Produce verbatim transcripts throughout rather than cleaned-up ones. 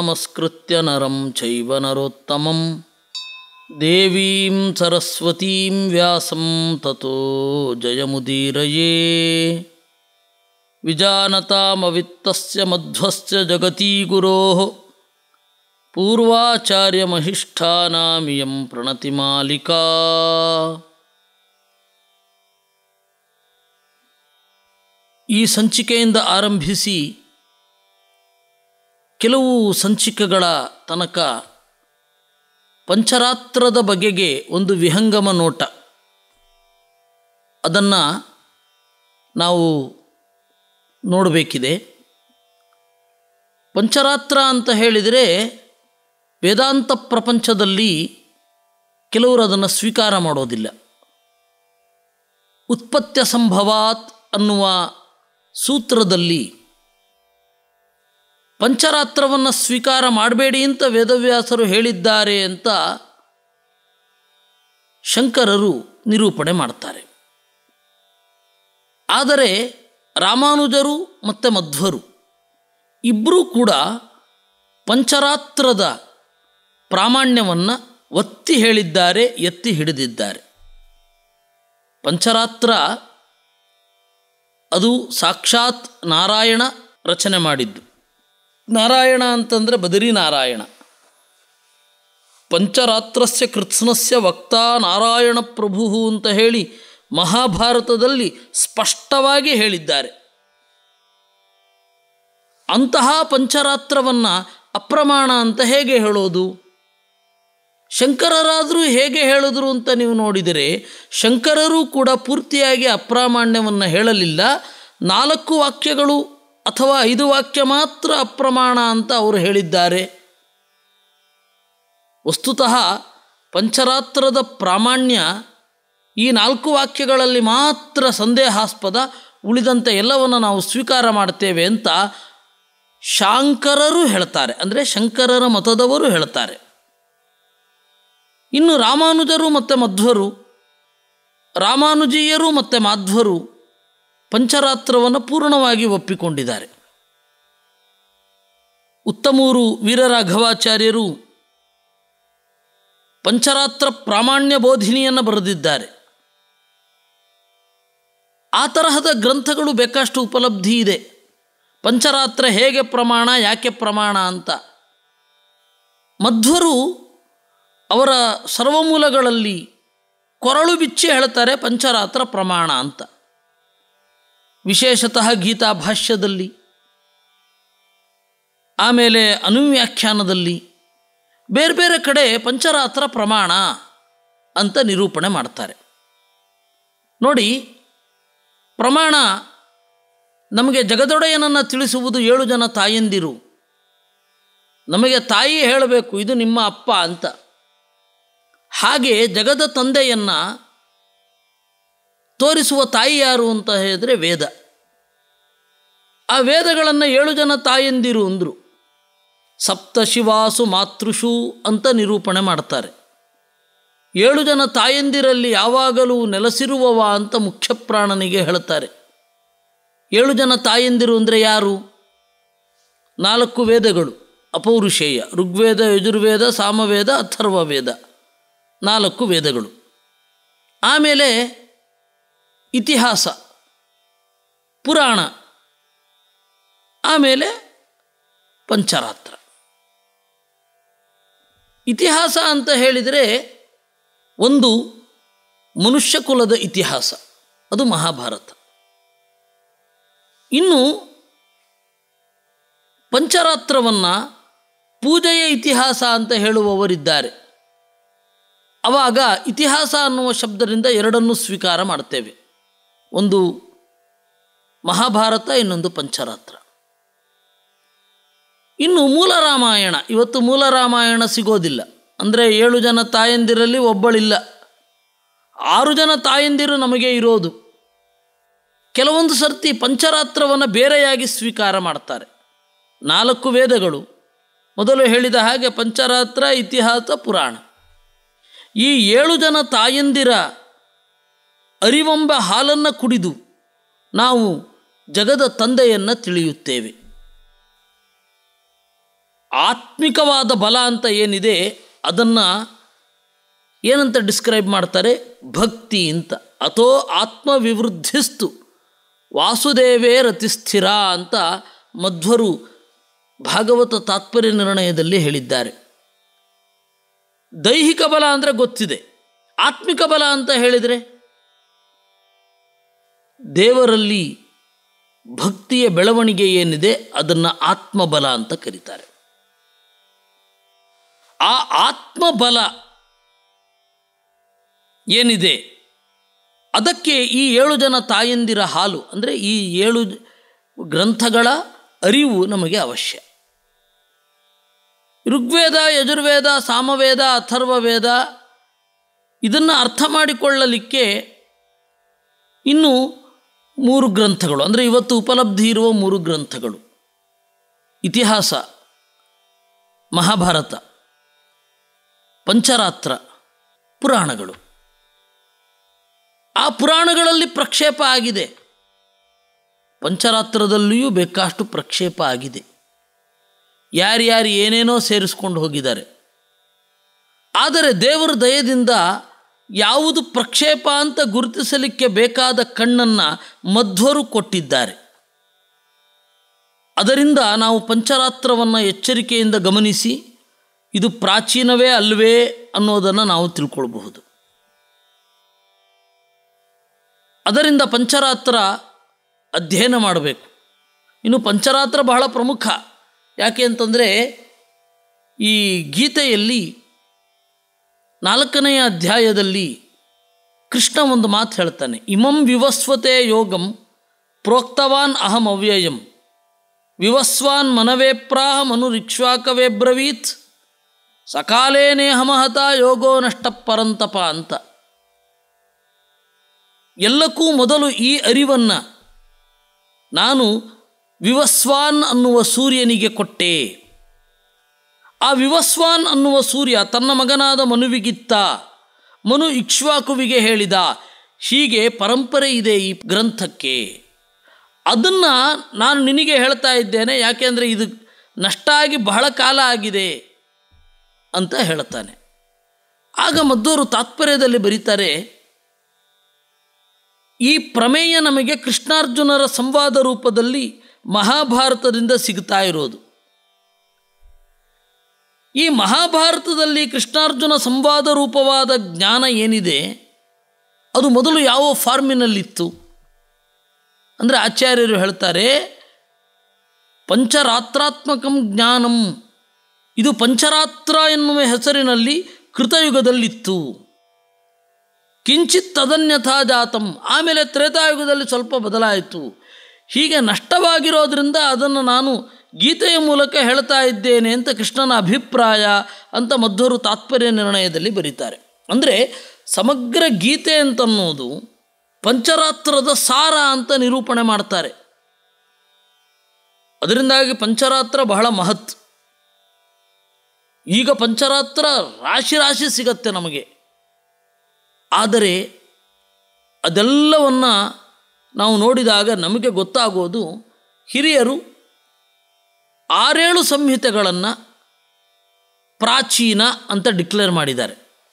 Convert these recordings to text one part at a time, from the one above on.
ನಮಸ್ಕೃತ್ಯ ನರಂ ಚೈವ ನರೋತ್ತಮಂ ದೇವೀಂ ಸರಸ್ವತೀಂ ವ್ಯಾಸಂ ತತೋ ಜಯಮುದೀರಯೇ. ವಿಜಾನತಾಮವಿತ್ತಸ್ಯ ಮಧ್ವಸ್ಯ ಜಗತೀ ಗುರೋಃ ಪೂರ್ವಾಚಾರ್ಯಮಹಿಷ್ಠಾನಾಮಿಯಂ ಪ್ರಣತಿಮಾಲಿಕಾ. ಈ ಸಂಚಿಕೆಯಿಂದ ಆರಂಭಿಸಿ ಕೆಲವು ಸಂಚಿಕೆಗಳ ತನಕ ಪಂಚರಾತ್ರದ ಬಗೆಗೆ ಒಂದು ವಿಹಂಗಮ ನೋಟ, ಅದನ್ನು ನಾವು ನೋಡಬೇಕಿದೆ. ಪಂಚರಾತ್ರ ಅಂತ ಹೇಳಿದರೆ ವೇದಾಂತ ಪ್ರಪಂಚದಲ್ಲಿ ಕೆಲವರು ಅದನ್ನು ಸ್ವೀಕಾರ ಮಾಡೋದಿಲ್ಲ. ಉತ್ಪತ್ತ್ಯ ಸಂಭವಾತ್ ಅನ್ನುವ ಸೂತ್ರದಲ್ಲಿ ಪಂಚರಾತ್ರವನ್ನು ಸ್ವೀಕಾರ ಮಾಡಬೇಡಿ ಅಂತ ವೇದವ್ಯಾಸರು ಹೇಳಿದ್ದಾರೆ ಅಂತ ಶಂಕರರು ನಿರೂಪಣೆ ಮಾಡ್ತಾರೆ. ಆದರೆ ರಾಮಾನುಜರು ಮತ್ತು ಮಧ್ವರು ಇಬ್ಬರೂ ಕೂಡ ಪಂಚರಾತ್ರದ ಪ್ರಾಮಾಣ್ಯವನ್ನು ಒತ್ತಿ ಹೇಳಿದ್ದಾರೆ, ಎತ್ತಿ ಹಿಡಿದಿದ್ದಾರೆ. ಪಂಚರಾತ್ರ ಅದು ಸಾಕ್ಷಾತ್ ನಾರಾಯಣ ರಚನೆ ಮಾಡಿದ್ದು. ನಾರಾಯಣ ಅಂತಂದರೆ ಬದರಿನಾರಾಯಣ. ಪಂಚರಾತ್ರಸ್ಯ ಕೃತ್ಸ್ನಸ್ಯ ವಕ್ತಾ ನಾರಾಯಣ ಪ್ರಭು ಅಂತ ಹೇಳಿ ಮಹಾಭಾರತದಲ್ಲಿ ಸ್ಪಷ್ಟವಾಗಿ ಹೇಳಿದ್ದಾರೆ. ಅಂತಹ ಪಂಚರಾತ್ರವನ್ನು ಅಪ್ರಮಾಣ ಅಂತ ಹೇಗೆ ಹೇಳೋದು? ಶಂಕರರಾದರೂ ಹೇಗೆ ಹೇಳಿದ್ರು ಅಂತ ನೀವು ನೋಡಿದರೆ, ಶಂಕರರೂ ಕೂಡ ಪೂರ್ತಿಯಾಗಿ ಅಪ್ರಾಮಾಣ್ಯವನ್ನು ಹೇಳಲಿಲ್ಲ. ನಾಲ್ಕು ವಾಕ್ಯಗಳು ಅಥವಾ ಐದು ವಾಕ್ಯ ಮಾತ್ರ ಅಪ್ರಮಾಣ ಅಂತ ಅವರು ಹೇಳಿದ್ದಾರೆ. ವಸ್ತುತಃ ಪಂಚರಾತ್ರದ ಪ್ರಾಮಾಣ್ಯ ಈ ನಾಲ್ಕು ವಾಕ್ಯಗಳಲ್ಲಿ ಮಾತ್ರ ಸಂದೇಹಾಸ್ಪದ, ಉಳಿದಂತೆ ಎಲ್ಲವನ್ನು ನಾವು ಸ್ವೀಕಾರ ಮಾಡ್ತೇವೆ ಅಂತ ಶಾಂಕರರು ಹೇಳ್ತಾರೆ, ಅಂದರೆ ಶಂಕರರ ಮತದವರು ಹೇಳ್ತಾರೆ. ಇನ್ನು ರಾಮಾನುಜರು ಮತ್ತು ಮಧ್ವರು, ರಾಮಾನುಜೀಯರು ಮತ್ತು ಮಾಧ್ವರು ಪಂಚರಾತ್ರವನ್ನು ಪೂರ್ಣವಾಗಿ ಒಪ್ಪಿಕೊಂಡಿದ್ದಾರೆ. ಉತ್ತಮೂರು ವೀರರಾಘವಾಚಾರ್ಯರು ಪಂಚರಾತ್ರ ಪ್ರಾಮಾಣ್ಯ ಬೋಧಿನಿಯನ್ನು ಬರೆದಿದ್ದಾರೆ. ಆ ತರಹದ ಗ್ರಂಥಗಳು ಬೇಕಷ್ಟು ಉಪಲಬ್ಧಿ ಇದೆ. ಪಂಚರಾತ್ರ ಹೇಗೆ ಪ್ರಮಾಣ, ಯಾಕೆ ಪ್ರಮಾಣ ಅಂತ. ಮಧ್ವರು ಅವರ ಸರ್ವಮೂಲಗಳಲ್ಲಿ ಕೊರಳು ಬಿಚ್ಚಿ ಹೇಳ್ತಾರೆ ಪಂಚರಾತ್ರ ಪ್ರಮಾಣ ಅಂತ. ವಿಶೇಷತಃ ಗೀತಾ ಭಾಷ್ಯದಲ್ಲಿ, ಆಮೇಲೆ ಅನುವ್ಯಾಖ್ಯಾನದಲ್ಲಿ, ಬೇರೆ ಬೇರೆ ಕಡೆ ಪಂಚರಾತ್ರ ಪ್ರಮಾಣ ಅಂತ ನಿರೂಪಣೆ ಮಾಡ್ತಾರೆ. ನೋಡಿ, ಪ್ರಮಾಣ ನಮಗೆ ಜಗದೊಡೆಯನನ್ನು ತಿಳಿಸುವುದು ಏಳು ಜನ ತಾಯಂದಿರು. ನಮಗೆ ತಾಯಿ ಹೇಳಬೇಕು ಇದು ನಿಮ್ಮ ಅಪ್ಪ ಅಂತ. ಹಾಗೆ ಜಗದ ತಂದೆಯನ್ನು ತೋರಿಸುವ ತಾಯಿ ಯಾರು ಅಂತ ಹೇಳಿದರೆ ವೇದ. ಆ ವೇದಗಳನ್ನು ಏಳು ಜನ ತಾಯಂದಿರು ಅಂದರು. ಸಪ್ತ ಶಿವಾಸು ಮಾತೃಷು ಅಂತ ನಿರೂಪಣೆ ಮಾಡ್ತಾರೆ. ಏಳು ಜನ ತಾಯಂದಿರಲ್ಲಿ ಯಾವಾಗಲೂ ನೆಲೆಸಿರುವವ ಅಂತ ಮುಖ್ಯಪ್ರಾಣನಿಗೆ ಹೇಳ್ತಾರೆ. ಏಳು ಜನ ತಾಯಂದಿರು ಅಂದರೆ ಯಾರು? ನಾಲ್ಕು ವೇದಗಳು ಅಪೌರುಷೇಯ, ಋಗ್ವೇದ, ಯಜುರ್ವೇದ, ಸಾಮವೇದ, ಅಥರ್ವವೇದ, ನಾಲ್ಕು ವೇದಗಳು. ಆಮೇಲೆ ಇತಿಹಾಸ, ಪುರಾಣ, ಆಮೇಲೆ ಪಂಚರಾತ್ರ. ಇತಿಹಾಸ ಅಂತ ಹೇಳಿದರೆ ಒಂದು ಮನುಷ್ಯ ಕುಲದ ಇತಿಹಾಸ, ಅದು ಮಹಾಭಾರತ. ಇನ್ನು ಪಂಚರಾತ್ರವನ್ನು ಪೂಜೆಯ ಇತಿಹಾಸ ಅಂತ ಹೇಳುವವರಿದ್ದಾರೆ. ಆವಾಗ ಇತಿಹಾಸ ಅನ್ನುವ ಶಬ್ದದಿಂದ ಎರಡನ್ನೂ ಸ್ವೀಕಾರ ಮಾಡ್ತೇವೆ. ಒಂದು ಮಹಾಭಾರತ, ಇನ್ನೊಂದು ಪಂಚರಾತ್ರ. ಇನ್ನು ಮೂಲ ರಾಮಾಯಣ, ಇವತ್ತು ಮೂಲ ರಾಮಾಯಣ ಸಿಗೋದಿಲ್ಲ. ಅಂದರೆ ಏಳು ಜನ ತಾಯಂದಿರಲ್ಲಿ ಒಬ್ಬಳಿಲ್ಲ, ಆರು ಜನ ತಾಯಂದಿರು ನಮಗೆ ಇರೋದು. ಕೆಲವೊಂದು ಸರ್ತಿ ಪಂಚರಾತ್ರವನ್ನು ಬೇರೆಯಾಗಿ ಸ್ವೀಕಾರ ಮಾಡ್ತಾರೆ. ನಾಲ್ಕು ವೇದಗಳು, ಮೊದಲು ಹೇಳಿದ ಹಾಗೆ ಪಂಚರಾತ್ರ, ಇತಿಹಾಸ, ಪುರಾಣ. ಈ ಏಳು ಜನ ತಾಯಂದಿರ ಅರಿವೆಂಬ ಹಾಲನ್ನು ಕುಡಿದು ನಾವು ಜಗದ ತಂದೆಯನ್ನು ತಿಳಿಯುತ್ತೇವೆ. ಆತ್ಮಿಕವಾದ ಬಲ ಅಂತ ಏನಿದೆ ಅದನ್ನು ಏನಂತ ಡಿಸ್ಕ್ರೈಬ್ ಮಾಡ್ತಾರೆ? ಭಕ್ತಿ ಅಂತ. ಅಥೋ ಆತ್ಮವಿವೃದ್ಧಿಸ್ತು ವಾಸುದೇವೇ ರತಿಸ್ಥಿರ ಅಂತ ಮಧ್ವರು ಭಾಗವತ ತಾತ್ಪರ್ಯ ನಿರ್ಣಯದಲ್ಲಿ ಹೇಳಿದ್ದಾರೆ. ದೈಹಿಕ ಬಲ ಅಂದರೆ ಗೊತ್ತಿದೆ. ಆತ್ಮಿಕ ಬಲ ಅಂತ ಹೇಳಿದರೆ ದೇವರಲ್ಲಿ ಭಕ್ತಿಯ ಬೆಳವಣಿಗೆ ಏನಿದೆ ಅದನ್ನು ಆತ್ಮಬಲ ಅಂತ ಕರೀತಾರೆ. ಆ ಆತ್ಮಬಲ ಏನಿದೆ ಅದಕ್ಕೆ ಈ ಏಳು ಜನ ತಾಯಂದಿರ ಹಾಲು ಅಂದರೆ ಈ ಏಳು ಗ್ರಂಥಗಳ ಅರಿವು ನಮಗೆ ಅವಶ್ಯ. ಋಗ್ವೇದ, ಯಜುರ್ವೇದ, ಸಾಮವೇದ, ಅಥರ್ವವೇದ ಇದನ್ನು ಅರ್ಥ ಮಾಡಿಕೊಳ್ಳಲಿಕ್ಕೆ ಇನ್ನು ಮೂರು ಗ್ರಂಥಗಳು ಅಂದರೆ ಇವತ್ತು ಉಪಲಬ್ಧಿ ಇರುವ ಮೂರು ಗ್ರಂಥಗಳು: ಇತಿಹಾಸ, ಮಹಾಭಾರತ, ಪಂಚರಾತ್ರ, ಪುರಾಣಗಳು. ಆ ಪುರಾಣಗಳಲ್ಲಿ ಪ್ರಕ್ಷೇಪ ಆಗಿದೆ, ಪಂಚರಾತ್ರದಲ್ಲಿಯೂ ಬೇಕಾಷ್ಟು ಪ್ರಕ್ಷೇಪ ಆಗಿದೆ. ಯಾರ್ಯಾರು ಏನೇನೋ ಸೇರಿಸ್ಕೊಂಡು ಹೋಗಿದ್ದಾರೆ. ಆದರೆ ದೇವರ ದಯದಿಂದ ಯಾವುದು ಪ್ರಕ್ಷೇಪ ಅಂತ ಗುರುತಿಸಲಿಕ್ಕೆ ಬೇಕಾದ ಕಣ್ಣನ್ನು ಮಧ್ವರು ಕೊಟ್ಟಿದ್ದಾರೆ. ಅದರಿಂದ ನಾವು ಪಂಚರಾತ್ರವನ್ನು ಎಚ್ಚರಿಕೆಯಿಂದ ಗಮನಿಸಿ ಇದು ಪ್ರಾಚೀನವೇ ಅಲ್ವೇ ಅನ್ನೋದನ್ನು ನಾವು ತಿಳ್ಕೊಳ್ಬಹುದು. ಅದರಿಂದ ಪಂಚರಾತ್ರ ಅಧ್ಯಯನ ಮಾಡಬೇಕು. ಇನ್ನು ಪಂಚರಾತ್ರ ಬಹಳ ಪ್ರಮುಖ. ಯಾಕೆ ಅಂತಂದರೆ ಈ ಗೀತೆಯಲ್ಲಿ ನಾಲ್ಕನೆಯ ಅಧ್ಯಾಯದಲ್ಲಿ ಕೃಷ್ಣ ಒಂದು ಮಾತು ಹೇಳ್ತಾನೆ. ಇಮಂ ವಿವಸ್ವತೆ ಯೋಗಂ ಪ್ರೋಕ್ತವಾನ್ ಅಹಂ ಅವ್ಯಯಂ ವಿವಸ್ವಾನ್ ಮನವೇ ಪ್ರಾಹ ಮನು ರಿಕ್ಷ್ವಾಕವೇ ಬ್ರವೀತ್ ಸಕಾಲೇ ನೇಹಮಹತ ಯೋಗೋ ನಷ್ಟ ಪರಂತಪ ಅಂತ. ಎಲ್ಲಕ್ಕೂ ಮೊದಲು ಈ ಅರಿವನ್ನು ನಾನು ವಿವಸ್ವಾನ್ ಅನ್ನುವ ಸೂರ್ಯನಿಗೆ ಕೊಟ್ಟೆ. ಆ ವಿವಸ್ವಾನ್ ಅನ್ನುವ ಸೂರ್ಯ ತನ್ನ ಮಗನಾದ ಮನುವಿಗಿತ್ತ, ಮನು ಇಕ್ಷ್ವಾಕುವಿಗೆ ಹೇಳಿದ. ಹೀಗೆ ಪರಂಪರೆ ಇದೆ ಈ ಗ್ರಂಥಕ್ಕೆ. ಅದನ್ನು ನಾನು ನಿನಗೆ ಹೇಳ್ತಾ ಇದ್ದೇನೆ, ಯಾಕೆಂದರೆ ಇದು ನಷ್ಟ ಆಗಿ ಬಹಳ ಕಾಲ ಆಗಿದೆ ಅಂತ ಹೇಳ್ತಾನೆ. ಆಗ ಮಧ್ವರು ತಾತ್ಪರ್ಯದಲ್ಲಿ ಬರೀತಾರೆ, ಈ ಪ್ರಮೇಯ ನಮಗೆ ಕೃಷ್ಣಾರ್ಜುನರ ಸಂವಾದ ರೂಪದಲ್ಲಿ ಮಹಾಭಾರತದಿಂದ ಸಿಗ್ತಾ ಇರೋದು. ಈ ಮಹಾಭಾರತದಲ್ಲಿ ಕೃಷ್ಣಾರ್ಜುನ ಸಂವಾದ ರೂಪವಾದ ಜ್ಞಾನ ಏನಿದೆ ಅದು ಮೊದಲು ಯಾವ ಫಾರ್ಮಿನಲ್ಲಿತ್ತು ಅಂದರೆ ಆಚಾರ್ಯರು ಹೇಳ್ತಾರೆ, ಪಂಚರಾತ್ರಾತ್ಮಕಂ ಜ್ಞಾನಂ, ಇದು ಪಂಚರಾತ್ರ ಎನ್ನುವ ಹೆಸರಿನಲ್ಲಿ ಕೃತಯುಗದಲ್ಲಿತ್ತು. ಕಿಂಚಿತ್ ತದನ್ಯಥಾ ಜಾತಂ, ಆಮೇಲೆ ತ್ರೇತಾಯುಗದಲ್ಲಿ ಸ್ವಲ್ಪ ಬದಲಾಯಿತು. ಹೀಗೆ ನಷ್ಟವಾಗಿರೋದ್ರಿಂದ ಅದನ್ನು ನಾನು ಗೀತೆಯ ಮೂಲಕ ಹೇಳ್ತಾ ಇದ್ದೇನೆ ಅಂತ ಕೃಷ್ಣನ ಅಭಿಪ್ರಾಯ ಅಂತ ಮಧ್ವರು ತಾತ್ಪರ್ಯ ನಿರ್ಣಯದಲ್ಲಿ ಬರೀತಾರೆ. ಅಂದರೆ ಸಮಗ್ರ ಗೀತೆ ಅಂತನ್ನೋದು ಪಂಚರಾತ್ರದ ಸಾರ ಅಂತ ನಿರೂಪಣೆ ಮಾಡ್ತಾರೆ. ಅದರಿಂದಾಗಿ ಪಂಚರಾತ್ರ ಬಹಳ ಮಹತ್. ಈಗ ಪಂಚರಾತ್ರ ರಾಶಿ ರಾಶಿ ಸಿಗತ್ತೆ ನಮಗೆ. ಆದರೆ ಅದೆಲ್ಲವನ್ನು ನಾವು ನೋಡಿದಾಗ ನಮಗೆ ಗೊತ್ತಾಗೋದು, ಹಿರಿಯರು ಆರೇಳು ಸಂಹಿತೆಗಳನ್ನು ಪ್ರಾಚೀನ ಅಂತ ಡಿಕ್ಲೇರ್ ಮಾಡಿದ್ದಾರೆ.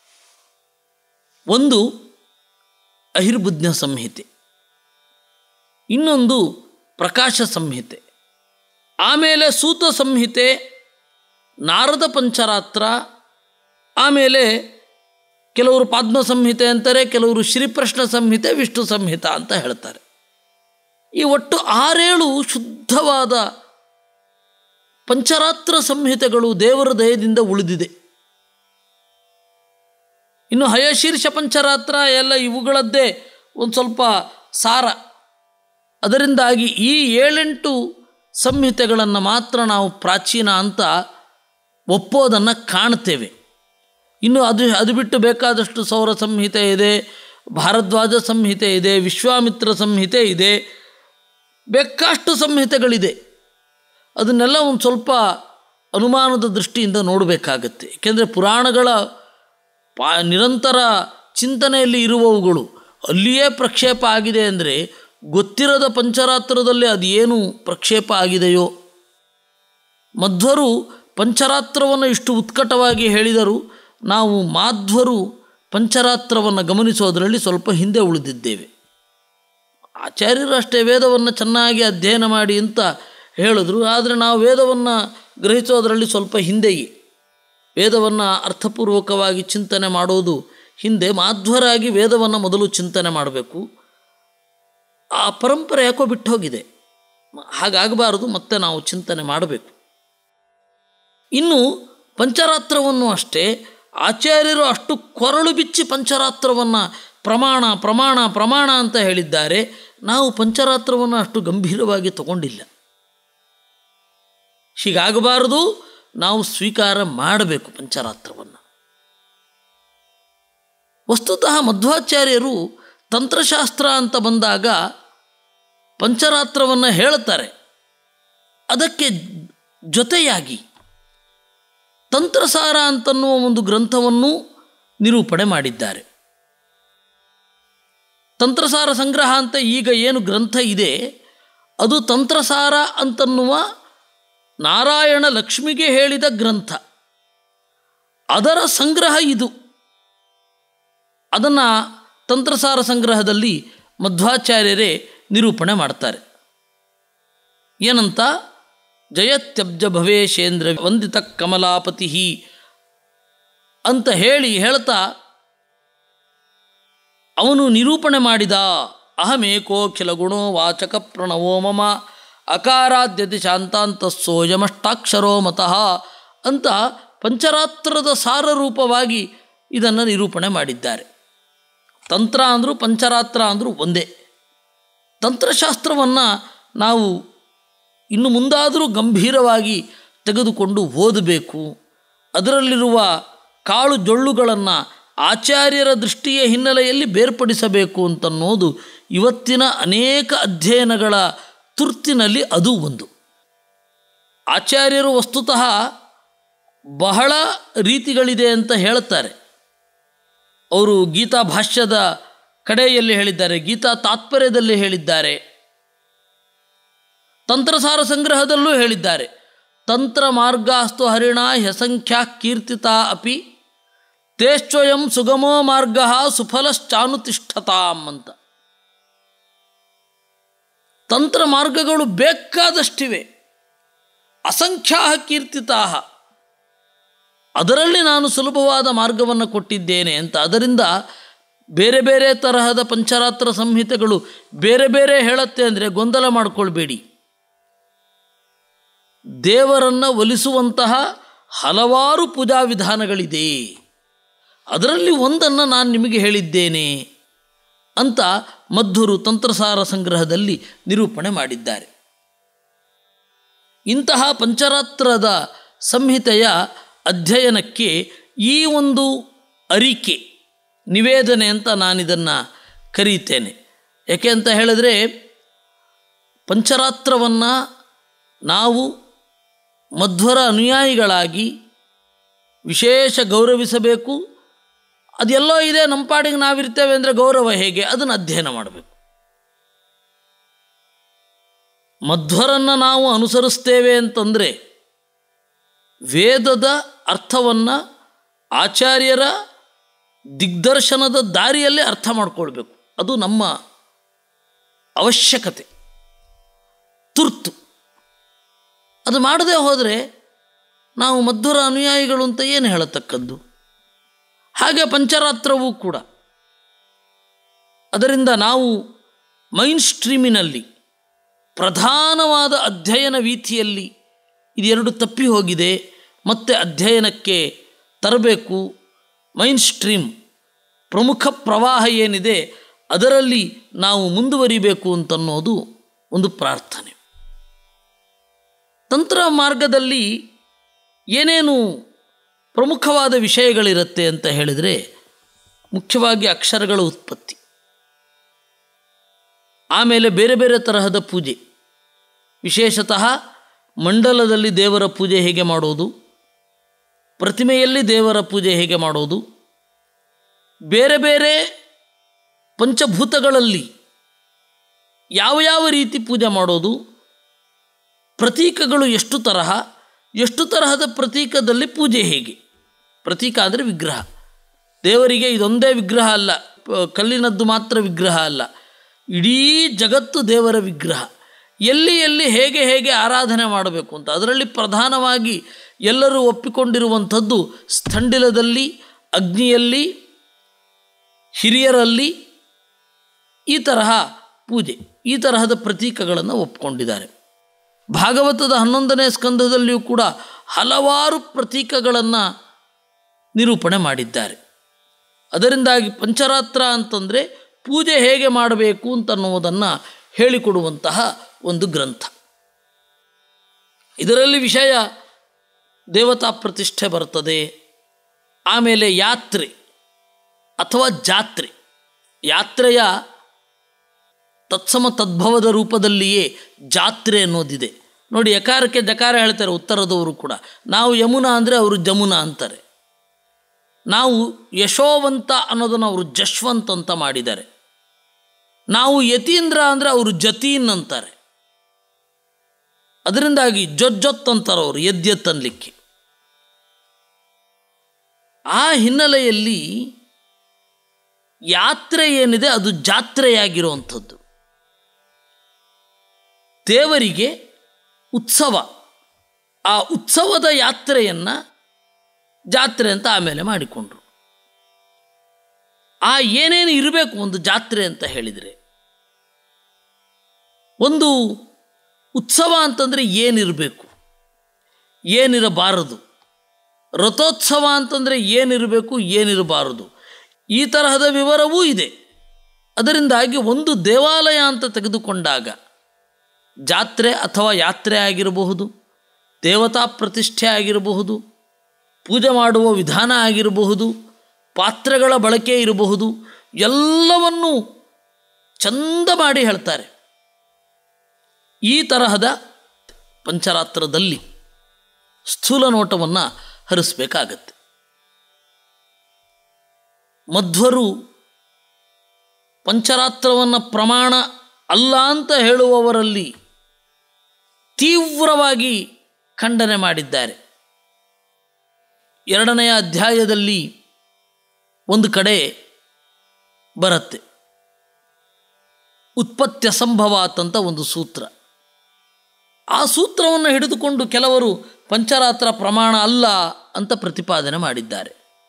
ಒಂದು ಅಹಿರ್ಬುಜ್ಞ ಸಂಹಿತೆ, ಇನ್ನೊಂದು ಪ್ರಕಾಶ ಸಂಹಿತೆ, ಆಮೇಲೆ ಸೂತ ಸಂಹಿತೆ, ನಾರದ ಪಂಚರಾತ್ರ, ಆಮೇಲೆ ಕೆಲವರು ಪದ್ಮ ಸಂಹಿತೆ ಅಂತಾರೆ, ಕೆಲವರು ಶ್ರೀಪ್ರಶ್ನ ಸಂಹಿತೆ, ವಿಷ್ಣು ಸಂಹಿತ ಅಂತ ಹೇಳ್ತಾರೆ. ಈ ಒಟ್ಟು ಆರೇಳು ಶುದ್ಧವಾದ ಪಂಚರಾತ್ರ ಸಂಹಿತೆಗಳು ದೇವರ ದಯದಿಂದ ಉಳಿದಿದೆ. ಇನ್ನು ಹಯಶೀರ್ಷ ಪಂಚರಾತ್ರ ಎಲ್ಲ ಇವುಗಳದ್ದೇ ಒಂದು ಸ್ವಲ್ಪ ಸಾರ. ಅದರಿಂದಾಗಿ ಈ ಏಳೆಂಟು ಸಂಹಿತೆಗಳನ್ನು ಮಾತ್ರ ನಾವು ಪ್ರಾಚೀನ ಅಂತ ಒಪ್ಪೋದನ್ನು ಕಾಣ್ತೇವೆ. ಇನ್ನು ಅದು ಅದು ಬಿಟ್ಟು ಬೇಕಾದಷ್ಟು ಸೌರ ಸಂಹಿತೆ ಇದೆ, ಭಾರದ್ವಾಜ ಸಂಹಿತೆ ಇದೆ, ವಿಶ್ವಾಮಿತ್ರ ಸಂಹಿತೆ ಇದೆ, ಬೇಕಾಷ್ಟು ಸಂಹಿತೆಗಳಿದೆ. ಅದನ್ನೆಲ್ಲ ಒಂದು ಸ್ವಲ್ಪ ಅನುಮಾನದ ದೃಷ್ಟಿಯಿಂದ ನೋಡಬೇಕಾಗತ್ತೆ. ಏಕೆಂದರೆ ಪುರಾಣಗಳ ಪಾ ನಿರಂತರ ಚಿಂತನೆಯಲ್ಲಿ ಇರುವವುಗಳು ಅಲ್ಲಿಯೇ ಪ್ರಕ್ಷೇಪ ಆಗಿದೆ ಅಂದರೆ ಗೊತ್ತಿರದ ಪಂಚರಾತ್ರದಲ್ಲಿ ಅದು ಏನು ಪ್ರಕ್ಷೇಪ ಆಗಿದೆಯೋ. ಮಧ್ವರು ಪಂಚರಾತ್ರವನ್ನು ಇಷ್ಟು ಉತ್ಕಟವಾಗಿ ಹೇಳಿದರೂ ನಾವು ಮಾಧ್ವರು ಪಂಚರಾತ್ರವನ್ನು ಗಮನಿಸೋದರಲ್ಲಿ ಸ್ವಲ್ಪ ಹಿಂದೆ ಉಳಿದಿದ್ದೇವೆ. ಆಚಾರ್ಯರು ಅಷ್ಟೇ ವೇದವನ್ನು ಚೆನ್ನಾಗಿ ಅಧ್ಯಯನ ಮಾಡಿ ಅಂತ ಹೇಳಿದ್ರು, ಆದರೆ ನಾವು ವೇದವನ್ನು ಗ್ರಹಿಸೋದರಲ್ಲಿ ಸ್ವಲ್ಪ ಹಿಂದೆಯೇ. ವೇದವನ್ನು ಅರ್ಥಪೂರ್ವಕವಾಗಿ ಚಿಂತನೆ ಮಾಡೋದು ಹಿಂದೆ. ಮಾಧ್ವರಾಗಿ ವೇದವನ್ನು ಮೊದಲು ಚಿಂತನೆ ಮಾಡಬೇಕು. ಆ ಪರಂಪರೆ ಯಾಕೋ ಬಿಟ್ಟು ಹೋಗಿದೆ. ಹಾಗಾಗಬಾರದು, ಮತ್ತೆ ನಾವು ಚಿಂತನೆ ಮಾಡಬೇಕು. ಇನ್ನು ಪಂಚರಾತ್ರವನ್ನು ಅಷ್ಟೇ ಆಚಾರ್ಯರು ಅಷ್ಟು ಕೊರಳು ಬಿಚ್ಚಿ ಪಂಚರಾತ್ರವನ್ನು ಪ್ರಮಾಣ ಪ್ರಮಾಣ ಪ್ರಮಾಣ ಅಂತ ಹೇಳಿದ್ದಾರೆ. ನಾವು ಪಂಚರಾತ್ರವನ್ನು ಅಷ್ಟು ಗಂಭೀರವಾಗಿ ತಗೊಂಡಿಲ್ಲ. ಹೀಗಾಗಬಾರದು, ನಾವು ಸ್ವೀಕಾರ ಮಾಡಬೇಕು ಪಂಚರಾತ್ರವನ್ನು. ವಸ್ತುತಃ ಮಧ್ವಾಚಾರ್ಯರು ತಂತ್ರಶಾಸ್ತ್ರ ಅಂತ ಬಂದಾಗ ಪಂಚರಾತ್ರವನ್ನು ಹೇಳ್ತಾರೆ. ಅದಕ್ಕೆ ಜೊತೆಯಾಗಿ ತಂತ್ರಸಾರ ಅಂತನ್ನುವ ಒಂದು ಗ್ರಂಥವನ್ನು ನಿರೂಪಣೆ ಮಾಡಿದ್ದಾರೆ. ತಂತ್ರಸಾರ ಸಂಗ್ರಹ ಅಂತ ಈಗ ಏನು ಗ್ರಂಥ ಇದೆ, ಅದು ತಂತ್ರಸಾರ ಅಂತನ್ನುವ ನಾರಾಯಣ ಲಕ್ಷ್ಮಿಗೆ ಹೇಳಿದ ಗ್ರಂಥ. ಅದರ ಸಂಗ್ರಹ ಇದು. ಅದನ್ನು ತಂತ್ರಸಾರ ಸಂಗ್ರಹದಲ್ಲಿ ಮಧ್ವಾಚಾರ್ಯರೇ ನಿರೂಪಣೆ ಮಾಡ್ತಾರೆ. ಏನಂತ? ಜಯತ್ಯಬ್ಜ ಭವೇಶೇಂದ್ರ ವಂದಿತ ಕಮಲಾಪತಿ ಅಂತ ಹೇಳಿ ಹೇಳ್ತಾ ಅವನು ನಿರೂಪಣೆ ಮಾಡಿದ. ಅಹಮೇಕೋಖಿಲ ಗುಣೋ ವಾಚಕ ಪ್ರಣವೋ ಮಮ ಅಕಾರಾದ್ಯತಿ ಶಾಂತಾಂತಸ್ಸೋಯಮಷ್ಟಾಕ್ಷರೋ ಮತಃ ಅಂತ ಪಂಚರಾತ್ರದ ಸಾರರೂಪವಾಗಿ ಇದನ್ನು ನಿರೂಪಣೆ ಮಾಡಿದ್ದಾರೆ. ತಂತ್ರ ಅಂದರೂ ಪಂಚರಾತ್ರ ಅಂದರೂ ಒಂದೇ. ತಂತ್ರಶಾಸ್ತ್ರವನ್ನು ನಾವು ಇನ್ನು ಮುಂದಾದರೂ ಗಂಭೀರವಾಗಿ ತೆಗೆದುಕೊಂಡು ಓದಬೇಕು. ಅದರಲ್ಲಿರುವ ಕಾಳು ಜೊಳ್ಳುಗಳನ್ನು ಆಚಾರ್ಯರ ದೃಷ್ಟಿಯ ಹಿನ್ನೆಲೆಯಲ್ಲಿ ಬೇರ್ಪಡಿಸಬೇಕು ಅಂತನ್ನೋದು ಇವತ್ತಿನ ಅನೇಕ ಅಧ್ಯಯನಗಳ ತುರ್ತಿನಲ್ಲಿ ಅದು ಒಂದು. ಆಚಾರ್ಯರು ವಸ್ತುತಃ ಬಹಳ ರೀತಿಗಳಿದೆ ಅಂತ ಹೇಳ್ತಾರೆ. ಅವರು ಗೀತಾ ಭಾಷ್ಯದ ಕಡೆಯಲ್ಲಿ ಹೇಳಿದ್ದಾರೆ, ಗೀತಾ ತಾತ್ಪರ್ಯದಲ್ಲಿ ಹೇಳಿದ್ದಾರೆ, ತಂತ್ರಸಾರ ಸಂಗ್ರಹದಲ್ಲೂ ಹೇಳಿದ್ದಾರೆ. ತಂತ್ರ ಮಾರ್ಗಾಸ್ತು ಹರಿಣ ಹ್ಯಸಂಖ್ಯಾ ಕೀರ್ತಿತ ಅಪಿ ತೇಶ್ಚೋಯಂ ಸುಗಮೋ ಮಾರ್ಗ ಸುಫಲಶ್ಚಾನುತಿಷ್ಠತಾಂ ಅಂತ. ತಂತ್ರ ಮಾರ್ಗಗಳು ಬೇಕಾದಷ್ಟಿವೆ, ಅಸಂಖ್ಯಾ ಕೀರ್ತಿತಾ, ಅದರಲ್ಲಿ ನಾನು ಸುಲಭವಾದ ಮಾರ್ಗವನ್ನು ಕೊಟ್ಟಿದ್ದೇನೆ ಅಂತ. ಅದರಿಂದ ಬೇರೆ ಬೇರೆ ತರಹದ ಪಂಚರಾತ್ರ ಸಂಹಿತೆಗಳು ಬೇರೆ ಬೇರೆ ಹೇಳುತ್ತೆ ಅಂದರೆ ಗೊಂದಲ ಮಾಡಿಕೊಳ್ಬೇಡಿ. ದೇವರನ್ನು ಒಲಿಸುವಂತಹ ಹಲವಾರು ಪೂಜಾ ವಿಧಾನಗಳಿದೆ, ಅದರಲ್ಲಿ ಒಂದನ್ನು ನಾನು ನಿಮಗೆ ಹೇಳಿದ್ದೇನೆ ಅಂತ ಮಧ್ವರು ತಂತ್ರಸಾರ ಸಂಗ್ರಹದಲ್ಲಿ ನಿರೂಪಣೆ ಮಾಡಿದ್ದಾರೆ. ಇಂತಹ ಪಂಚರಾತ್ರದ ಸಂಹಿತೆಯ ಅಧ್ಯಯನಕ್ಕೆ ಈ ಒಂದು ಅರಿಕೆ ನಿವೇದನೆ ಅಂತ ನಾನಿದನ್ನು ಕರೀತೇನೆ. ಯಾಕೆ ಅಂತ ಹೇಳಿದ್ರೆ, ಪಂಚರಾತ್ರವನ್ನು ನಾವು ಮಧ್ವರ ಅನುಯಾಯಿಗಳಾಗಿ ವಿಶೇಷ ಗೌರವಿಸಬೇಕು. ಅದೆಲ್ಲೋ ಇದೆ, ನಮ್ಮ ಪಾಡಿಗೆ ನಾವಿರ್ತೇವೆ ಅಂದರೆ ಗೌರವ ಹೇಗೆ, ಅದನ್ನು ಅಧ್ಯಯನ ಮಾಡಬೇಕು. ಮಧ್ವರನ್ನು ನಾವು ಅನುಸರಿಸ್ತೇವೆ ಅಂತಂದರೆ ವೇದದ ಅರ್ಥವನ್ನು ಆಚಾರ್ಯರ ದಿಗ್ದರ್ಶನದ ದಾರಿಯಲ್ಲೇ ಅರ್ಥ ಮಾಡಿಕೊಳ್ಬೇಕು. ಅದು ನಮ್ಮ ಅವಶ್ಯಕತೆ, ತುರ್ತು. ಅದು ಮಾಡದೇ ಹೋದರೆ ನಾವು ಮಧ್ವರ ಅನುಯಾಯಿಗಳು ಅಂತ ಏನು ಹೇಳತಕ್ಕದ್ದು? ಹಾಗೆ ಪಂಚರಾತ್ರವೂ ಕೂಡ. ಅದರಿಂದ ನಾವು ಮೈನ್ ಸ್ಟ್ರೀಮಿನಲ್ಲಿ ಪ್ರಧಾನವಾದ ಅಧ್ಯಯನ ವೀಥಿಯಲ್ಲಿ ಇದೆರಡು ತಪ್ಪಿ ಹೋಗಿದೆ, ಮತ್ತೆ ಅಧ್ಯಯನಕ್ಕೆ ತರಬೇಕು. ಮೈನ್ ಸ್ಟ್ರೀಮ್ ಪ್ರಮುಖ ಪ್ರವಾಹ ಏನಿದೆ ಅದರಲ್ಲಿ ನಾವು ಮುಂದುವರಿಬೇಕು ಅಂತನ್ನೋದು ಒಂದು ಪ್ರಾರ್ಥನೆ. ತಂತ್ರ ಮಾರ್ಗದಲ್ಲಿ ಏನೇನು ಪ್ರಮುಖವಾದ ವಿಷಯಗಳಿರುತ್ತೆ ಅಂತ ಹೇಳಿದರೆ, ಮುಖ್ಯವಾಗಿ ಅಕ್ಷರಗಳ ಉತ್ಪತ್ತಿ, ಆಮೇಲೆ ಬೇರೆ ಬೇರೆ ತರಹದ ಪೂಜೆ, ವಿಶೇಷತಃ ಮಂಡಲದಲ್ಲಿ ದೇವರ ಪೂಜೆ ಹೇಗೆ ಮಾಡೋದು, ಪ್ರತಿಮೆಯಲ್ಲಿ ದೇವರ ಪೂಜೆ ಹೇಗೆ ಮಾಡೋದು, ಬೇರೆ ಬೇರೆ ಪಂಚಭೂತಗಳಲ್ಲಿ ಯಾವ ಯಾವ ರೀತಿ ಪೂಜೆ ಮಾಡೋದು, ಪ್ರತೀಕಗಳು ಎಷ್ಟು ತರಹ, ಎಷ್ಟು ತರಹದ ಪ್ರತೀಕದಲ್ಲಿ ಪೂಜೆ ಹೇಗೆ? ಪ್ರತೀಕ ಅಂದರೆ ವಿಗ್ರಹ. ದೇವರಿಗೆ ಇದೊಂದೇ ವಿಗ್ರಹ ಅಲ್ಲ, ಕಲ್ಲಿನದ್ದು ಮಾತ್ರ ವಿಗ್ರಹ ಅಲ್ಲ, ಇಡೀ ಜಗತ್ತು ದೇವರ ವಿಗ್ರಹ. ಎಲ್ಲಿ ಎಲ್ಲಿ ಹೇಗೆ ಹೇಗೆ ಆರಾಧನೆ ಮಾಡಬೇಕು ಅಂತ, ಅದರಲ್ಲಿ ಪ್ರಧಾನವಾಗಿ ಎಲ್ಲರೂ ಒಪ್ಪಿಕೊಂಡಿರುವಂಥದ್ದು ಸ್ಥಂಡಿಲದಲ್ಲಿ, ಅಗ್ನಿಯಲ್ಲಿ, ಹಿರಿಯರಲ್ಲಿ ಈ ತರಹ ಪೂಜೆ, ಈ ತರಹದ ಪ್ರತೀಕಗಳನ್ನು ಒಪ್ಪಿಕೊಂಡಿದ್ದಾರೆ. ಭಾಗವತದ ಹನ್ನೊಂದನೇ ಸ್ಕಂದದಲ್ಲಿಯೂ ಕೂಡ ಹಲವಾರು ಪ್ರತೀಕಗಳನ್ನು ನಿರೂಪಣೆ ಮಾಡಿದ್ದಾರೆ. ಅದರಿಂದಾಗಿ ಪಂಚರಾತ್ರ ಅಂತಂದರೆ ಪೂಜೆ ಹೇಗೆ ಮಾಡಬೇಕು ಅಂತನ್ನುವುದನ್ನು ಹೇಳಿಕೊಡುವಂತಹ ಒಂದು ಗ್ರಂಥ. ಇದರಲ್ಲಿ ವಿಷಯ ದೇವತಾ ಪ್ರತಿಷ್ಠೆ ಬರ್ತದೆ. ಆಮೇಲೆ ಯಾತ್ರೆ ಅಥವಾ ಜಾತ್ರೆ, ಯಾತ್ರೆಯ ತತ್ಸಮ ತದ್ಭವದ ರೂಪದಲ್ಲಿಯೇ ಜಾತ್ರೆ ಅನ್ನೋದಿದೆ ನೋಡಿ. ಯಕಾರಕ್ಕೆ ಜಕಾರ ಹೇಳ್ತಾರೆ ಉತ್ತರದವರು ಕೂಡ. ನಾವು ಯಮುನಾ ಅಂದರೆ ಅವರು ಜಮುನಾ ಅಂತಾರೆ. ನಾವು ಯಶೋವಂತ ಅನ್ನೋದನ್ನು ಅವರು ಜಶ್ವಂತ್ ಅಂತ ಮಾಡಿದ್ದಾರೆ. ನಾವು ಯತೀಂದ್ರ ಅಂದರೆ ಅವರು ಜತೀನ್ ಅಂತಾರೆ. ಅದರಿಂದಾಗಿ ಜೊಜ್ಜೊತ್ ಅಂತಾರೆ ಅವರು, ಯದ್ಯತ್ ಅನ್ಲಿಕ್ಕೆ. ಆ ಹಿನ್ನೆಲೆಯಲ್ಲಿ ಯಾತ್ರೆ ಏನಿದೆ ಅದು ಜಾತ್ರೆಯಾಗಿರುವಂಥದ್ದು. ದೇವರಿಗೆ ಉತ್ಸವ, ಆ ಉತ್ಸವದ ಯಾತ್ರೆಯನ್ನು ಜಾತ್ರೆ ಅಂತ ಆಮೇಲೆ ಮಾಡಿಕೊಂಡ್ರು. ಆ ಏನೇನು ಇರಬೇಕು ಒಂದು ಜಾತ್ರೆ ಅಂತ ಹೇಳಿದರೆ, ಒಂದು ಉತ್ಸವ ಅಂತಂದರೆ ಏನಿರಬೇಕು, ಏನಿರಬಾರದು. ರಥೋತ್ಸವ ಅಂತಂದರೆ ಏನಿರಬೇಕು, ಏನಿರಬಾರದು, ಈ ತರಹದ ವಿವರವೂ ಇದೆ. ಅದರಿಂದಾಗಿ ಒಂದು ದೇವಾಲಯ ಅಂತ ತೆಗೆದುಕೊಂಡಾಗ ಜಾತ್ರೆ ಅಥವಾ ಯಾತ್ರೆ ಆಗಿರಬಹುದು, ದೇವತಾ ಪ್ರತಿಷ್ಠೆ ಆಗಿರಬಹುದು, ಪೂಜೆ ಮಾಡುವ ವಿಧಾನ ಆಗಿರಬಹುದು, ಪಾತ್ರೆಗಳ ಬಳಕೆ ಇರಬಹುದು, ಎಲ್ಲವನ್ನೂ ಚಂದ ಮಾಡಿ ಹೇಳ್ತಾರೆ. ಈ ತರಹದ ಪಂಚರಾತ್ರದಲ್ಲಿ ಸ್ಥೂಲ ನೋಟವನ್ನು ಹರಿಸಬೇಕಾಗತ್ತೆ. ಮಧ್ವರು ಪಂಚರಾತ್ರವನ್ನು ಪ್ರಮಾಣ ಅಲ್ಲ ಅಂತ ಹೇಳುವವರಲ್ಲಿ ತೀವ್ರವಾಗಿ ಖಂಡನೆ ಮಾಡಿದ್ದಾರೆ. ಎರಡನೆಯ ಅಧ್ಯಾಯದಲ್ಲಿ ಒಂದು ಕಡೆ ಬರುತ್ತೆ, ಉತ್ಪತ್ತಿ ಅಸಂಭವಾತ್ ಅಂತ ಒಂದು ಸೂತ್ರ. ಆ ಸೂತ್ರವನ್ನು ಹಿಡಿದುಕೊಂಡು ಕೆಲವರು ಪಂಚರಾತ್ರ ಪ್ರಮಾಣ ಅಲ್ಲ ಅಂತ ಪ್ರತಿಪಾದನೆ ಮಾಡಿದ್ದಾರೆ.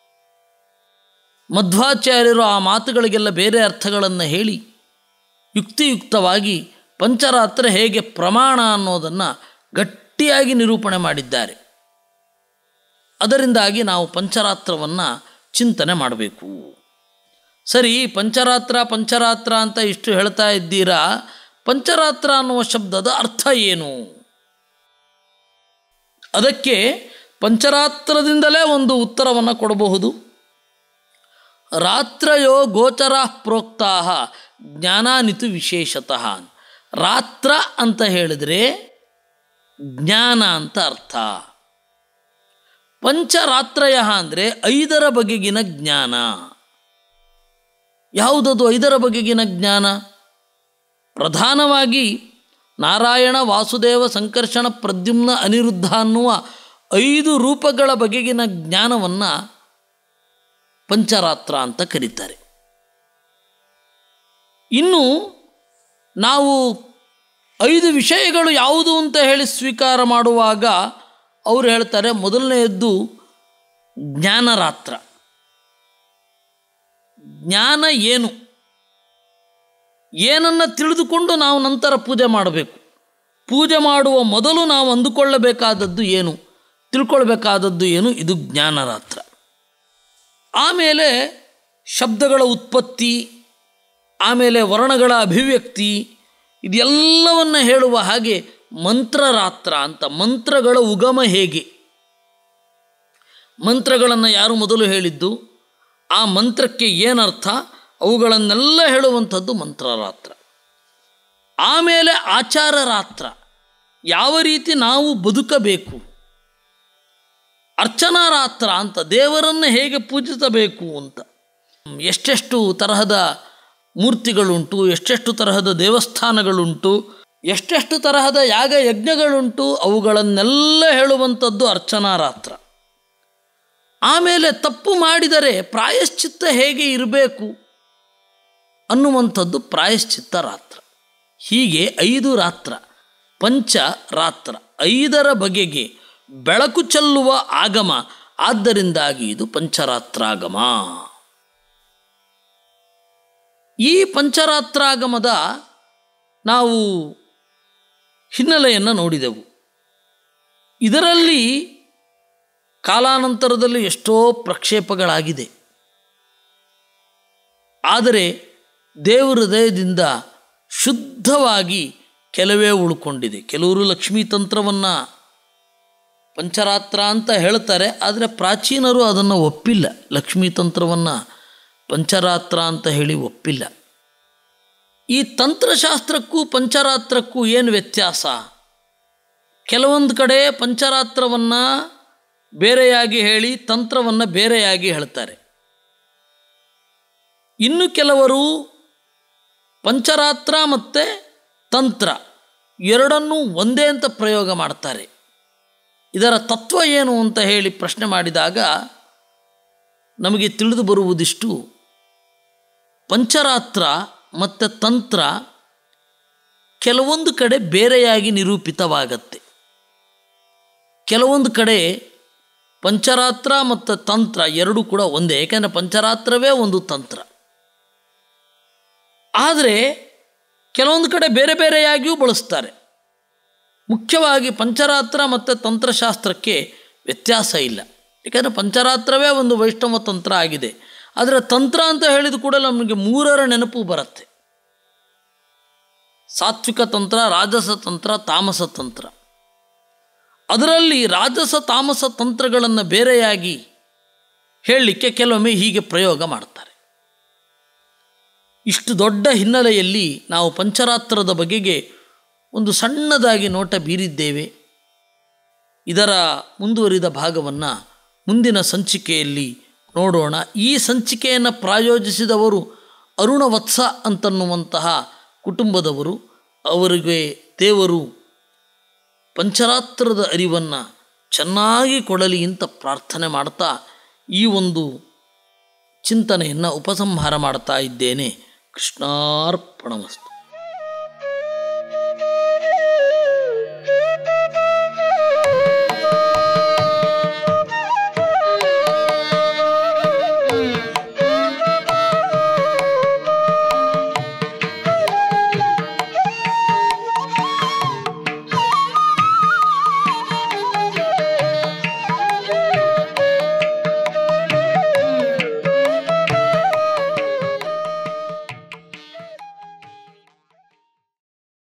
ಮಧ್ವಾಚಾರ್ಯರು ಆ ಮಾತುಗಳಿಗೆಲ್ಲ ಬೇರೆ ಅರ್ಥಗಳನ್ನು ಹೇಳಿ ಯುಕ್ತಿಯುಕ್ತವಾಗಿ ಪಂಚರಾತ್ರ ಹೇಗೆ ಪ್ರಮಾಣ ಅನ್ನೋದನ್ನು ಗಟ್ಟಿಯಾಗಿ ನಿರೂಪಣೆ ಮಾಡಿದ್ದಾರೆ. ಅದರಿಂದಾಗಿ ನಾವು ಪಂಚರಾತ್ರವನ್ನು ಚಿಂತನೆ ಮಾಡಬೇಕು. ಸರಿ, ಪಂಚರಾತ್ರ ಪಂಚರಾತ್ರ ಅಂತ ಇಷ್ಟು ಹೇಳ್ತಾ ಇದ್ದೀರಾ, ಪಂಚರಾತ್ರ ಅನ್ನುವ ಶಬ್ದದ ಅರ್ಥ ಏನು? ಅದಕ್ಕೆ ಪಂಚರಾತ್ರದಿಂದಲೇ ಒಂದು ಉತ್ತರವನ್ನು ಕೊಡಬಹುದು. ರಾತ್ರಯೋ ಗೋಚರ ಪ್ರೋಕ್ತಾ ಜ್ಞಾನಾನಿತು ವಿಶೇಷತಃ. ರಾತ್ರ ಅಂತ ಹೇಳಿದರೆ ಜ್ಞಾನ ಅಂತ ಅರ್ಥ. ಪಂಚರಾತ್ರಯ ಅಂದರೆ ಐದರ ಬಗೆಗಿನ ಜ್ಞಾನ. ಯಾವುದದು ಐದರ ಬಗೆಗಿನ ಜ್ಞಾನ? ಪ್ರಧಾನವಾಗಿ ನಾರಾಯಣ, ವಾಸುದೇವ, ಸಂಕರ್ಷಣ, ಪ್ರದ್ಯುಮ್ನ, ಅನಿರುದ್ಧ ಅನ್ನುವ ಐದು ರೂಪಗಳ ಬಗೆಗಿನ ಜ್ಞಾನವನ್ನು ಪಂಚರಾತ್ರ ಅಂತ ಕರೀತಾರೆ. ಇನ್ನು ನಾವು ಐದು ವಿಷಯಗಳು ಯಾವುದು ಅಂತ ಹೇಳಿ ಸ್ವೀಕಾರ ಮಾಡುವಾಗ ಅವರು ಹೇಳ್ತಾರೆ, ಮೊದಲನೆಯದ್ದು ಜ್ಞಾನರಾತ್ರ. ಜ್ಞಾನ ಏನು, ಏನನ್ನು ತಿಳಿದುಕೊಂಡು ನಾವು ನಂತರ ಪೂಜೆ ಮಾಡಬೇಕು. ಪೂಜೆ ಮಾಡುವ ಮೊದಲು ನಾವು ಅಂದುಕೊಳ್ಳಬೇಕಾದದ್ದು ಏನು, ತಿಳ್ಕೊಳ್ಬೇಕಾದದ್ದು ಏನು, ಇದು ಜ್ಞಾನರಾತ್ರ. ಆಮೇಲೆ ಶಬ್ದಗಳ ಉತ್ಪತ್ತಿ, ಆಮೇಲೆ ವರ್ಣಗಳ ಅಭಿವ್ಯಕ್ತಿ, ಇದೆಲ್ಲವನ್ನು ಹೇಳುವ ಹಾಗೆ ಮಂತ್ರರಾತ್ರ ಅಂತ. ಮಂತ್ರಗಳ ಉಗಮ ಹೇಗೆ, ಮಂತ್ರಗಳನ್ನು ಯಾರು ಮೊದಲು ಹೇಳಿದ್ದು, ಆ ಮಂತ್ರಕ್ಕೆ ಏನರ್ಥ, ಅವುಗಳನ್ನೆಲ್ಲ ಹೇಳುವಂಥದ್ದು ಮಂತ್ರರಾತ್ರ. ಆಮೇಲೆ ಆಚಾರ ರಾತ್ರ, ಯಾವ ರೀತಿ ನಾವು ಬದುಕಬೇಕು. ಅರ್ಚನಾ ರಾತ್ರ ಅಂತ, ದೇವರನ್ನು ಹೇಗೆ ಪೂಜಿಸಬೇಕು ಅಂತ. ಎಷ್ಟೆಷ್ಟು ತರಹದ ಮೂರ್ತಿಗಳುಂಟು, ಎಷ್ಟೆಷ್ಟು ತರಹದ ದೇವಸ್ಥಾನಗಳುಂಟು, ಎಷ್ಟೆಷ್ಟು ತರಹದ ಯಾಗ ಯಜ್ಞಗಳುಂಟು, ಅವುಗಳನ್ನೆಲ್ಲ ಹೇಳುವಂಥದ್ದು ಅರ್ಚನಾ ರಾತ್ರ. ಆಮೇಲೆ ತಪ್ಪು ಮಾಡಿದರೆ ಪ್ರಾಯಶ್ಚಿತ್ತ ಹೇಗೆ ಇರಬೇಕು ಅನ್ನುವಂಥದ್ದು ಪ್ರಾಯಶ್ಚಿತ್ತ ರಾತ್ರ. ಹೀಗೆ ಐದು ರಾತ್ರ, ಪಂಚ ರಾತ್ರ, ಐದರ ಬಗೆಗೆ ಬೆಳಕು ಚೆಲ್ಲುವ ಆಗಮ. ಆದ್ದರಿಂದಾಗಿ ಇದು ಪಂಚರಾತ್ರಾಗಮ. ಈ ಪಂಚರಾತ್ರಾಗಮದ ನಾವು ಹಿನ್ನೆಲೆಯನ್ನು ನೋಡಿದೆವು. ಇದರಲ್ಲಿ ಕಾಲಾನಂತರದಲ್ಲಿ ಎಷ್ಟೋ ಪ್ರಕ್ಷೇಪಗಳಾಗಿದೆ. ಆದರೆ ದೇವರ ಹೃದಯದಿಂದ ಶುದ್ಧವಾಗಿ ಕೆಲವೇ ಉಳ್ಕೊಂಡಿದೆ. ಕೆಲವರು ಲಕ್ಷ್ಮೀ ತಂತ್ರವನ್ನು ಪಂಚರಾತ್ರ ಅಂತ ಹೇಳ್ತಾರೆ, ಆದರೆ ಪ್ರಾಚೀನರು ಅದನ್ನು ಒಪ್ಪಿಲ್ಲ. ಲಕ್ಷ್ಮೀ ತಂತ್ರವನ್ನು ಪಂಚರಾತ್ರ ಅಂತ ಹೇಳಿ ಒಪ್ಪಿಲ್ಲ. ಈ ತಂತ್ರಶಾಸ್ತ್ರಕ್ಕೂ ಪಂಚರಾತ್ರಕ್ಕೂ ಏನು ವ್ಯತ್ಯಾಸ? ಕೆಲವೊಂದು ಕಡೆ ಪಂಚರಾತ್ರವನ್ನು ಬೇರೆಯಾಗಿ ಹೇಳಿ ತಂತ್ರವನ್ನು ಬೇರೆಯಾಗಿ ಹೇಳ್ತಾರೆ. ಇನ್ನು ಕೆಲವರು ಪಂಚರಾತ್ರ ಮತ್ತು ತಂತ್ರ ಎರಡನ್ನೂ ಒಂದೇ ಅಂತ ಪ್ರಯೋಗ ಮಾಡ್ತಾರೆ. ಇದರ ತತ್ವ ಏನು ಅಂತ ಹೇಳಿ ಪ್ರಶ್ನೆ ಮಾಡಿದಾಗ ನಮಗೆ ತಿಳಿದು ಬರುವುದಿಷ್ಟು: ಪಂಚರಾತ್ರ ಮತ್ತು ತಂತ್ರ ಕೆಲವೊಂದು ಕಡೆ ಬೇರೆಯಾಗಿ ನಿರೂಪಿತವಾಗತ್ತೆ. ಕೆಲವೊಂದು ಕಡೆ ಪಂಚರಾತ್ರ ಮತ್ತು ತಂತ್ರ ಎರಡೂ ಕೂಡ ಒಂದೇ, ಏಕೆಂದರೆ ಪಂಚರಾತ್ರವೇ ಒಂದು ತಂತ್ರ. ಆದರೆ ಕೆಲವೊಂದು ಕಡೆ ಬೇರೆ ಬೇರೆಯಾಗಿಯೂ ಬಳಸ್ತಾರೆ. ಮುಖ್ಯವಾಗಿ ಪಂಚರಾತ್ರ ಮತ್ತು ತಂತ್ರಶಾಸ್ತ್ರಕ್ಕೆ ವ್ಯತ್ಯಾಸ ಇಲ್ಲ, ಏಕೆಂದರೆ ಪಂಚರಾತ್ರವೇ ಒಂದು ವೈಷ್ಣವ ತಂತ್ರ ಆಗಿದೆ. ಆದರೆ ತಂತ್ರ ಅಂತ ಹೇಳಿದ ಕೂಡ ನಮಗೆ ಮೂರರ ನೆನಪು ಬರುತ್ತೆ: ಸಾತ್ವಿಕ ತಂತ್ರ, ರಾಜಸ ತಂತ್ರ, ತಾಮಸ ತಂತ್ರ. ಅದರಲ್ಲಿ ರಾಜಸ ತಾಮಸ ತಂತ್ರಗಳನ್ನು ಬೇರೆಯಾಗಿ ಹೇಳಲಿಕ್ಕೆ ಕೆಲವೊಮ್ಮೆ ಹೀಗೆ ಪ್ರಯೋಗ ಮಾಡ್ತಾರೆ. ಇಷ್ಟು ದೊಡ್ಡ ಹಿನ್ನೆಲೆಯಲ್ಲಿ ನಾವು ಪಂಚರಾತ್ರದ ಬಗೆಗೆ ಒಂದು ಸಣ್ಣದಾಗಿ ನೋಟ ಬೀರಿದ್ದೇವೆ. ಇದರ ಮುಂದುವರಿದ ಭಾಗವನ್ನು ಮುಂದಿನ ಸಂಚಿಕೆಯಲ್ಲಿ ನೋಡೋಣ. ಈ ಸಂಚಿಕೆಯನ್ನು ಪ್ರಾಯೋಜಿಸಿದವರು ಅರುಣವತ್ಸ ಅಂತನ್ನುವಂತಹ ಕುಟುಂಬದವರು. ಅವರಿಗೆ ದೇವರು ಪಂಚರಾತ್ರದ ಅರಿವನ್ನು ಚೆನ್ನಾಗಿ ಕೊಡಲಿ ಅಂತ ಪ್ರಾರ್ಥನೆ ಮಾಡ್ತಾ ಈ ಒಂದು ಚಿಂತನೆಯನ್ನು ಉಪಸಂಹಾರ ಮಾಡ್ತಾ ಇದ್ದೇನೆ. ಕೃಷ್ಣಾರ್ಪಣಮಸ್ತು.